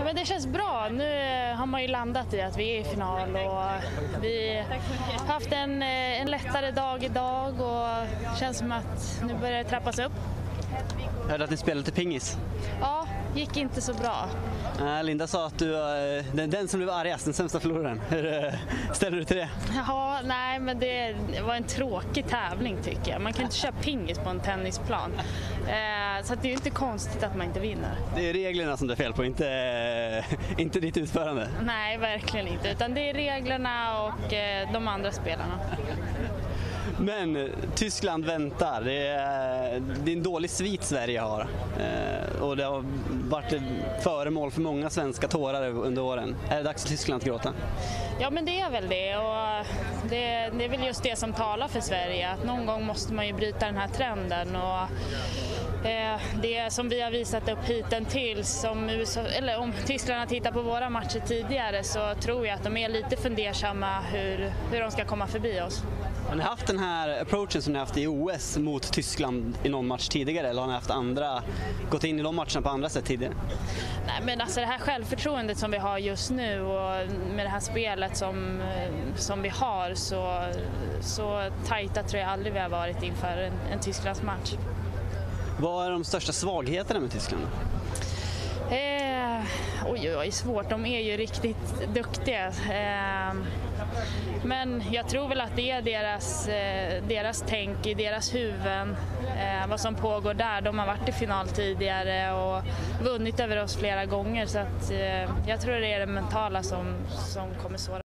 men det känns bra. Nu har man ju landat i att vi är i final och vi har haft en lättare dag idag och det känns som att nu börjar det trappas upp. Jag hörde att ni spelade till pingis. Ja, gick inte så bra. Linda sa att du var den som blev argast, den sämsta förloraren. Hur ställer du till det? Ja, nej, men det var en tråkig tävling tycker jag. Man kan inte köra pingis på en tennisplan. Så att det är ju inte konstigt att man inte vinner. Det är reglerna som det är fel på, inte ditt utförande. Nej, verkligen inte. Utan det är reglerna och de andra spelarna. Men Tyskland väntar. Det är en dålig svit Sverige har. Och det har varit föremål för många svenska tårar under åren. Är det dags för Tyskland att gråta? Ja, men det är väl det. Och det är väl just det som talar för Sverige. Att någon gång måste man ju bryta den här trenden. Och det som vi har visat upp hittills, om Tyskland har tittat på våra matcher tidigare, så tror jag att de är lite fundersamma hur de ska komma förbi oss. Har ni haft den här approachen som ni haft i OS mot Tyskland i någon match tidigare, eller har ni haft gått in i de matcherna på andra sätt tidigare? Nej, men alltså det här självförtroendet som vi har just nu och med det här spelet som vi har, så tajta tror jag aldrig vi har varit inför en Tysklands match. Vad är de största svagheterna med Tyskland? Oj, svårt. De är ju riktigt duktiga. Men jag tror väl att det är deras tänk i deras huvuden, vad som pågår där. De har varit i final tidigare och vunnit över oss flera gånger, så att jag tror det är det mentala som kommer såra.